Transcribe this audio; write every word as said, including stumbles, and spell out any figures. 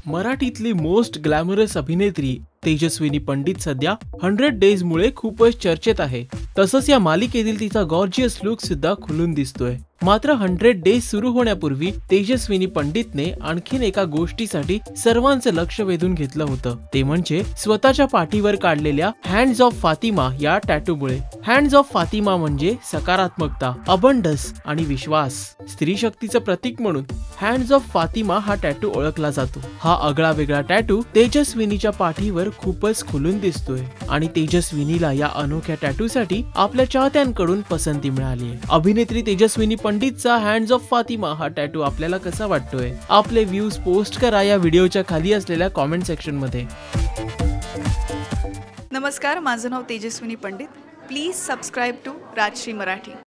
मराठीतली most glamorous अभिनेत्री तेजस्विनी पंडित सध्या हंड्रेड डेज मुळे खूपच चर्चेत आहे। तसंच या मालिकेतील तिचा गॉर्जियस लुक सुद्धा खुलून दिसतोय। मात्र हंड्रेड डेज सुरू होण्यापूर्वी तेजस्विनी पंडितने आणखीन एका गोष्टीसाठी सर्वांचं लक्ष वेधून घेतलं होतं, ते म्हणजे स्वतःच्या पाठीवर काढलेल्या हँड्स ऑफ फातिमा या टॅटूमुळे। हँड्स ऑफ फातिमा म्हणजे सकारात्मकता, अबंडन्स आणि विश्वास। स्त्री शक्तीचं प्रतीक म्हणून हँड्स ऑफ फातिमा हा टॅटू ओळखला जातो। हा आगळा वेगळा टॅटू तेजस्विनीच्या पाठीवर खूपच खुलून दिसतोय आणि तेजस्विनीला या अनोख्या टॅटूसाठी आपल्या चाहत्यांकडून पसंती मिळाली आहे। अभिनेत्री तेजस्विनी पंडितचा हँड्स ऑफ फातिमा हा टॅटू आपल्याला कसा वाटतोय? आपले व्ह्यूज पोस्ट करा या व्हिडिओच्या खाली असलेल्या कमेंट सेक्शन मध्ये। नमस्कार, माझं नाव Tejaswini Pandit. Please subscribe to Rajshri Marathi.